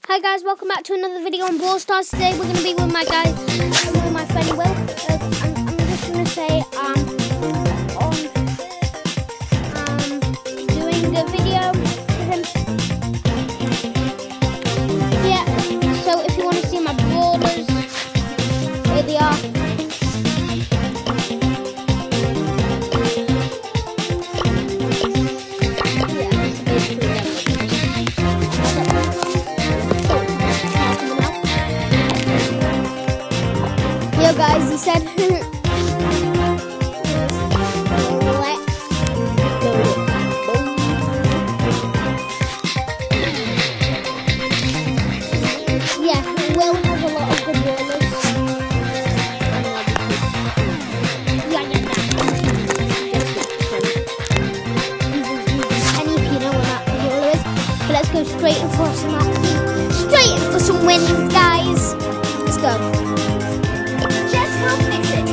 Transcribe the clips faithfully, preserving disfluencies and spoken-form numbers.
Hi guys, welcome back to another video on Brawl Stars. Today we're going to be with my guy, with my friend Will. Uh, I'm, I'm just going to say um, on um, doing a video with him. Yeah, so if you want to see my brawlers, here they are. Yo guys, he said let's go. Yeah, Will has a lot of good brawlers. Yeah, yeah, yeah. Any if you know what that brawler is. But let's go straight in for some action. Straight in for some wins, guys. Let's go. We'll fix it.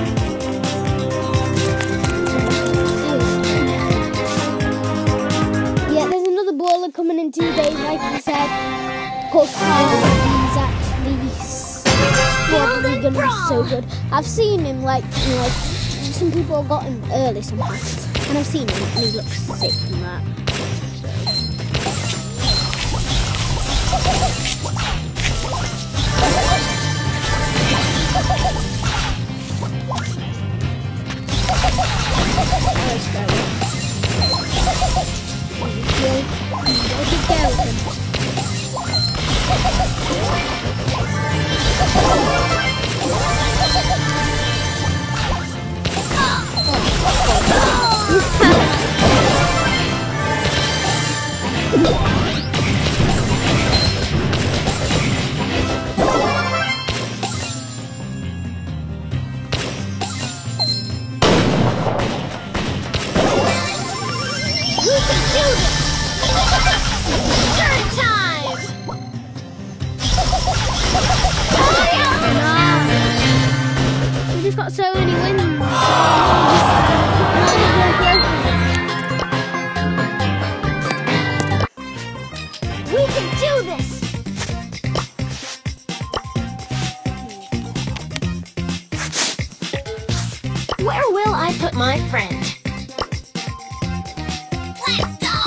Yeah, there's another brawler coming in two days, like I said, called Carl. He's actually probably gonna be so good. I've seen him, like, you know, like, some people have got him early somehow, and I've seen him, and he looks sick from that. We've got so many wins. We can do this. Where will I put my friend? Let's go!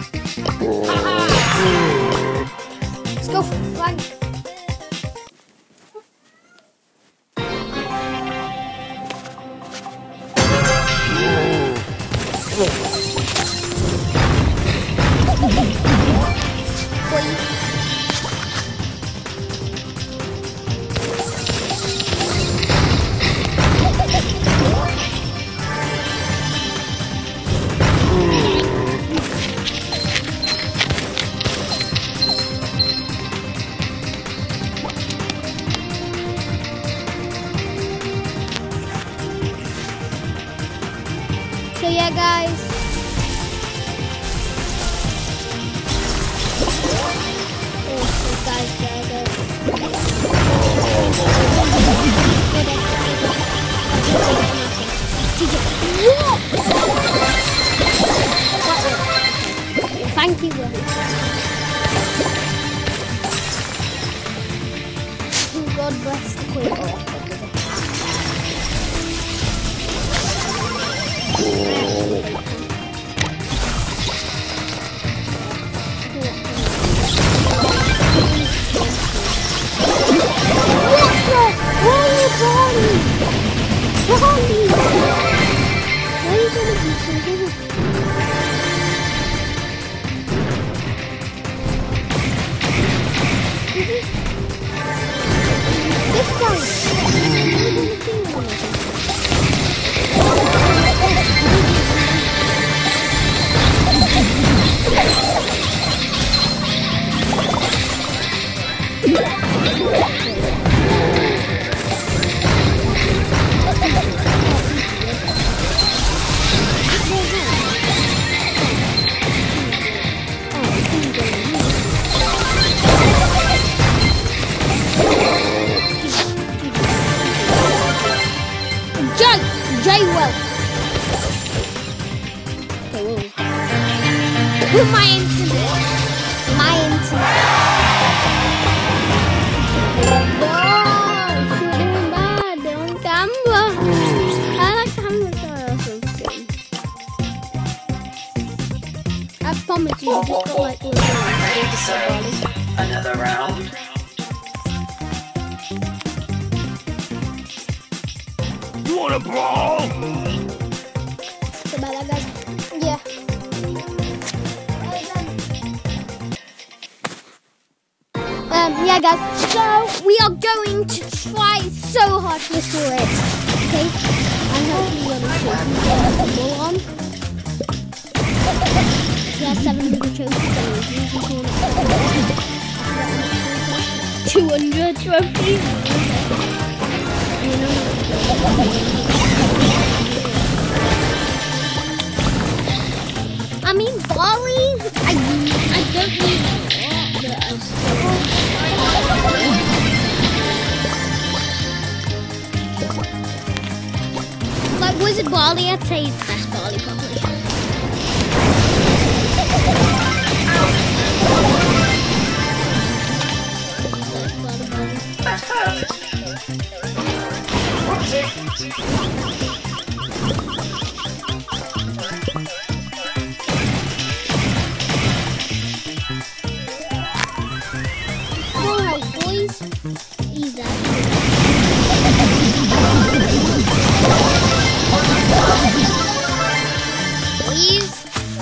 Let's go for flank. So yeah, guys. Oh, guys, guys, guys. Thank you, Will. God bless the Queen. This guy. My internet. My internet. you just got like one So, another round. You wanna brawl? So about that, guys. Yeah. Um, yeah, guys. So we are going to try so hard to restore it. Okay. I'm hoping we're going to go on. We have seven hundred trophies. two hundred trophies. I mean, Bali, I, I don't need a lot, but I still... Like Wizard Bali, I'd say is the best Bali probably. Full health, boys. Easy. Please.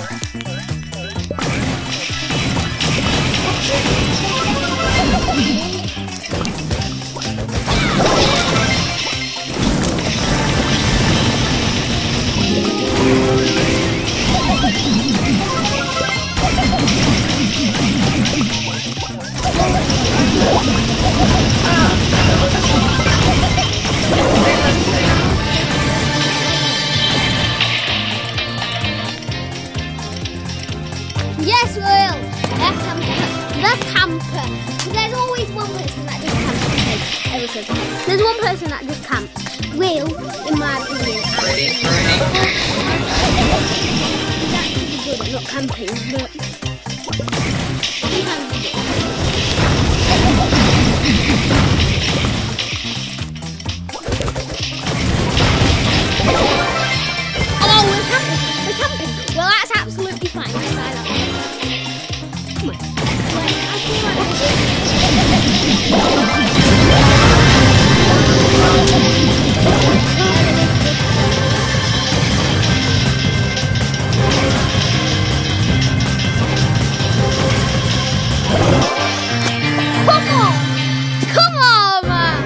Yes, Will. That's camper. That's camper. There's always one person that just camps. Okay, everything. There's one person that just camps. Will, in my opinion. He's actually good at not camping, but sometimes he does. Oh, we're camping. We're camping. Well, that's absolutely fine. Let's try that one. Come on. Wait, I feel like Come on! Come on, man!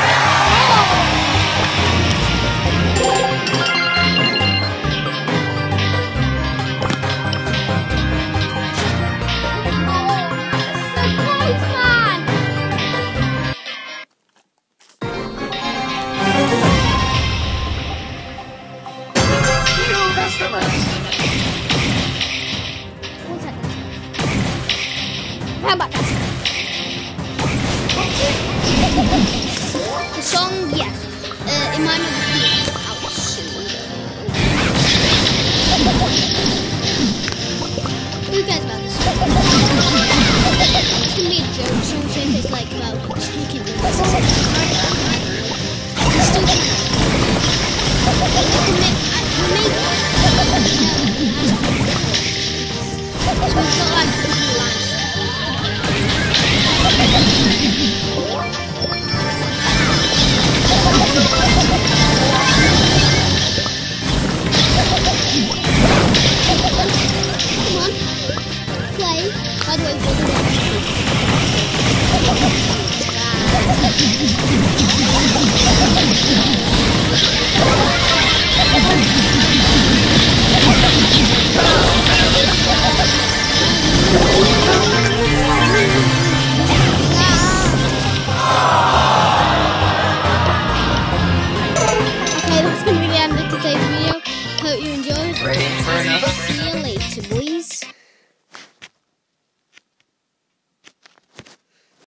How about that? The song, yes. Uh, it might not be out soon. Who cares about this song? It's gonna be a joke song, so if it's like about chicken.